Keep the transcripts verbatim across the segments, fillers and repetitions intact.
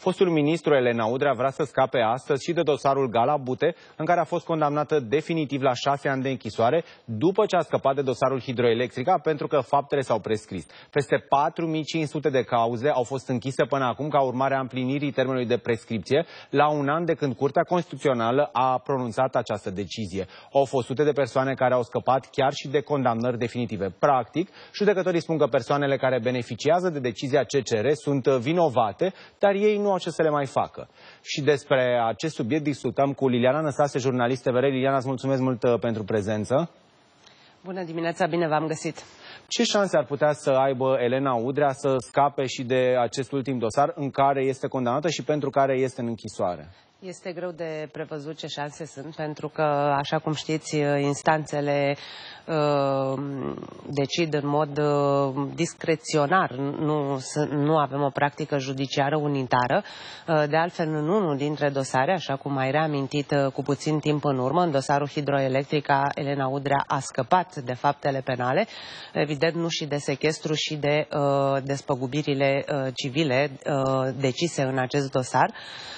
Fostul ministru Elena Udrea vrea să scape astăzi și de dosarul Gala Bute, în care a fost condamnată definitiv la șase ani de închisoare, după ce a scăpat de dosarul Hidroelectrica, pentru că faptele s-au prescris. Peste patru mii cinci sute de cauze au fost închise până acum ca urmare a împlinirii termenului de prescripție, la un an de când Curtea Constituțională a pronunțat această decizie. Au fost sute de persoane care au scăpat chiar și de condamnări definitive. Practic, judecătorii spun că persoanele care beneficiază de decizia C C R sunt vinovate, dar ei nu au ce să le mai facă. Și despre acest subiect discutăm cu Liliana Năstase, jurnalist T V R. Liliana, îți mulțumesc mult pentru prezență. Bună dimineața, bine v-am găsit. Ce șanse ar putea să aibă Elena Udrea să scape și de acest ultim dosar în care este condamnată și pentru care este în închisoare? Este greu de prevăzut ce șanse sunt, pentru că, așa cum știți, instanțele uh, decid în mod uh, discreționar. Nu, nu avem o practică judiciară unitară. Uh, de altfel, în unul dintre dosare, așa cum ai reamintit uh, cu puțin timp în urmă, în dosarul Hidroelectrica, Elena Udrea a scăpat de faptele penale, evident nu și de sechestru și de uh, despăgubirile uh, civile uh, decise în acest dosar.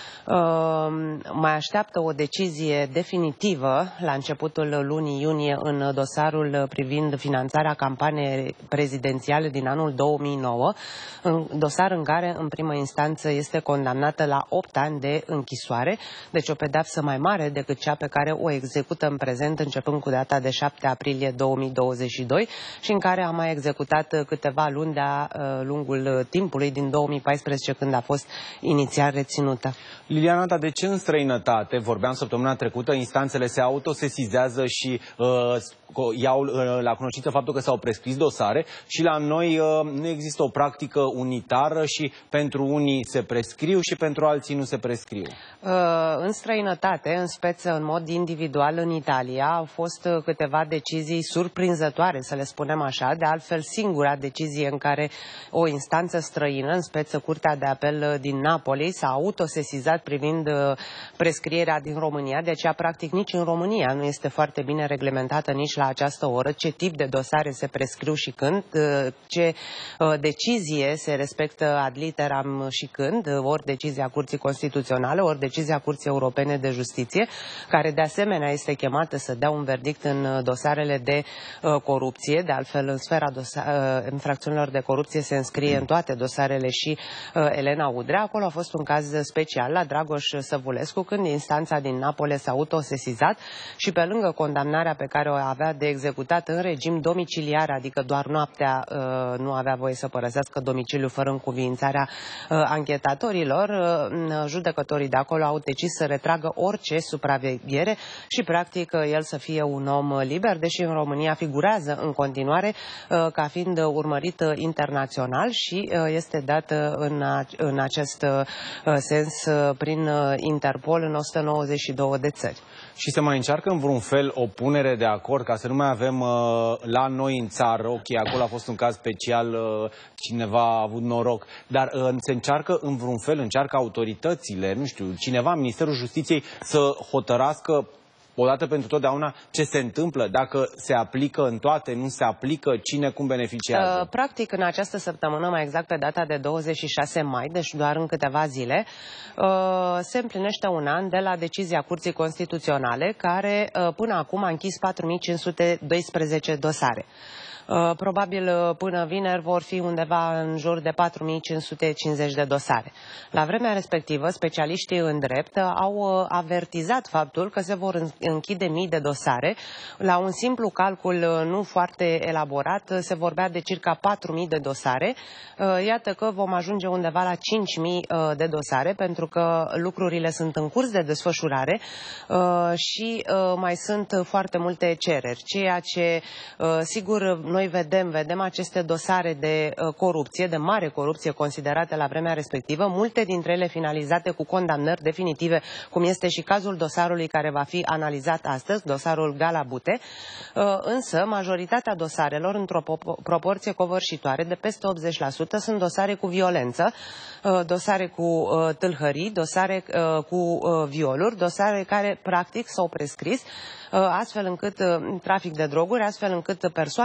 Uh, mai așteaptă o decizie definitivă la începutul lunii iunie în dosarul privind finanțarea campaniei prezidențiale din anul două mii nouă, în dosar în care în primă instanță este condamnată la opt ani de închisoare, deci o pedeapsă mai mare decât cea pe care o execută în prezent începând cu data de șapte aprilie două mii douăzeci și doi și în care a mai executat câteva luni de-a lungul timpului din două mii paisprezece, când a fost inițial reținută. Liliana, dar de ce în străinătate, vorbeam săptămâna trecută, instanțele se autosesizează și uh, iau uh, la cunoștință faptul că s-au prescris dosare, și la noi uh, nu există o practică unitară și pentru unii se prescriu și pentru alții nu se prescriu? Uh, în străinătate, în speță în mod individual în Italia, au fost câteva decizii surprinzătoare, să le spunem așa. De altfel, singura decizie în care o instanță străină, în speță Curtea de Apel din Napoli, s-a autosesizat privind prescrierea din România. De aceea, practic, nici în România nu este foarte bine reglementată nici la această oră ce tip de dosare se prescriu și când, ce decizie se respectă ad literam și când, ori decizia Curții Constituționale, ori decizia Curții Europene de Justiție, care de asemenea este chemată să dea un verdict în dosarele de corupție. De altfel, în sfera infracțiunilor de corupție se înscrie în toate dosarele și Elena Udrea. Acolo a fost un caz special la Dragoș Săvulescu, când instanța din Napoli s-a autosesizat și, pe lângă condamnarea pe care o avea de executat în regim domiciliar, adică doar noaptea uh, nu avea voie să părăsească domiciliul fără încuviințarea uh, anchetatorilor, uh, judecătorii de acolo au decis să retragă orice supraveghere și, practic, uh, el să fie un om liber, deși în România figurează în continuare uh, ca fiind urmărit uh, internațional și uh, este dat uh, în, a, în acest uh, sens prin Interpol în o sută nouăzeci și două de țări. Și se mai încearcă în vreun fel o punere de acord, ca să nu mai avem uh, la noi în țară, ok, acolo a fost un caz special, uh, cineva a avut noroc, dar uh, se încearcă în vreun fel, încearcă autoritățile, nu știu, cineva, Ministerul Justiției, să hotărască odată pentru totdeauna ce se întâmplă, dacă se aplică în toate, nu se aplică, cine cum beneficiază? Uh, practic, în această săptămână, mai exact pe data de douăzeci și șase mai, deci doar în câteva zile, uh, se împlinește un an de la decizia Curții Constituționale, care uh, până acum a închis patru mii cinci sute doisprezece dosare. Probabil până vineri vor fi undeva în jur de patru mii cinci sute cincizeci de dosare. La vremea respectivă, specialiștii în drept au avertizat faptul că se vor închide mii de dosare. La un simplu calcul nu foarte elaborat, se vorbea de circa patru mii de dosare. Iată că vom ajunge undeva la cinci mii de dosare, pentru că lucrurile sunt în curs de desfășurare și mai sunt foarte multe cereri. Ceea ce, sigur, noi vedem, vedem aceste dosare de uh, corupție, de mare corupție considerate la vremea respectivă, multe dintre ele finalizate cu condamnări definitive, cum este și cazul dosarului care va fi analizat astăzi, dosarul Gala Bute, uh, însă majoritatea dosarelor, într-o proporție covârșitoare de peste optzeci la sută, sunt dosare cu violență, uh, dosare cu uh, tâlhării, dosare uh, cu uh, violuri, dosare care practic s-au prescris, astfel încât trafic de droguri, astfel încât persoanele respective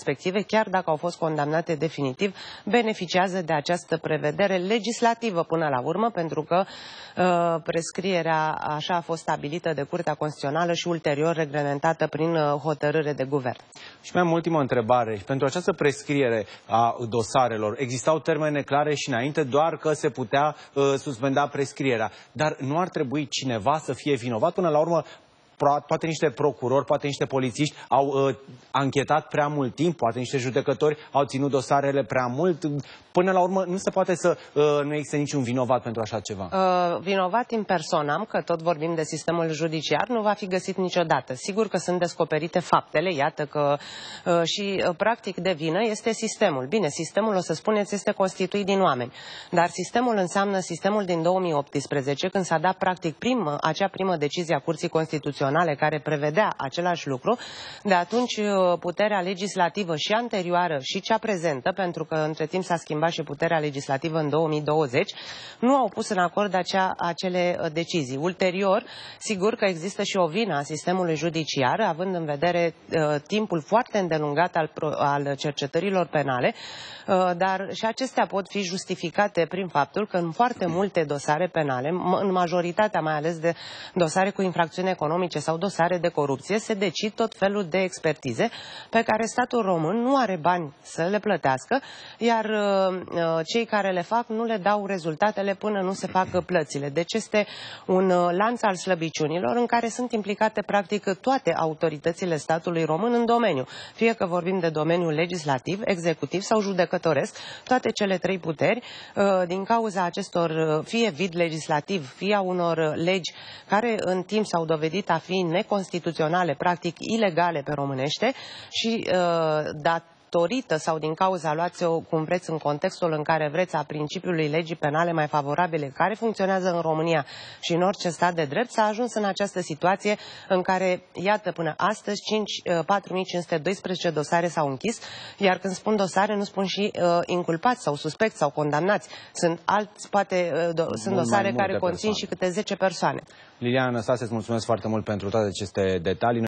respective, chiar dacă au fost condamnate definitiv, beneficiază de această prevedere legislativă până la urmă, pentru că uh, prescrierea așa a fost stabilită de Curtea Constituțională și ulterior reglementată prin uh, hotărâre de guvern. Și mai am ultima întrebare. Pentru această prescriere a dosarelor existau termene clare și înainte, doar că se putea uh, suspenda prescrierea. Dar nu ar trebui cineva să fie vinovat? Până la urmă, poate niște procurori, poate niște polițiști au uh, anchetat prea mult timp, poate niște judecători au ținut dosarele prea mult. Până la urmă, nu se poate să uh, nu există niciun vinovat pentru așa ceva. Uh, vinovat in personam, că tot vorbim de sistemul judiciar, nu va fi găsit niciodată. Sigur că sunt descoperite faptele, iată că uh, și uh, practic de vină este sistemul. Bine, sistemul, o să spuneți, este constituit din oameni, dar sistemul înseamnă sistemul din două mii optsprezece, când s-a dat practic prim, acea primă decizie a Curții Constituționale care prevedea același lucru. De atunci puterea legislativă și anterioară și cea prezentă, pentru că între timp s-a schimbat și puterea legislativă în două mii douăzeci, nu au pus în acord acea, acele decizii. Ulterior, sigur că există și o vină a sistemului judiciar, având în vedere uh, timpul foarte îndelungat al, al cercetărilor penale, uh, dar și acestea pot fi justificate prin faptul că în foarte multe dosare penale, în majoritatea mai ales de dosare cu infracțiuni economice sau dosare de corupție, se decid tot felul de expertize pe care statul român nu are bani să le plătească, iar uh, cei care le fac nu le dau rezultatele până nu se fac plățile. Deci este un uh, lanț al slăbiciunilor în care sunt implicate practic toate autoritățile statului român în domeniu. Fie că vorbim de domeniul legislativ, executiv sau judecătoresc, toate cele trei puteri, uh, din cauza acestor uh, fie vid legislativ, fie a unor legi care în timp s-au dovedit a fi neconstituționale, practic ilegale pe românește și uh, dat datorită sau din cauza, luați-o cum vreți, în contextul în care vreți, a principiului legii penale mai favorabile care funcționează în România și în orice stat de drept, s-a ajuns în această situație în care, iată, până astăzi patru mii cinci sute doisprezece dosare s-au închis, iar când spun dosare, nu spun și uh, inculpați sau suspecți sau condamnați. Sunt alți, poate, uh, do sunt dosare care conțin persoane. și câte zece persoane. Liliana Năstase, îți mulțumesc foarte mult pentru toate aceste detalii.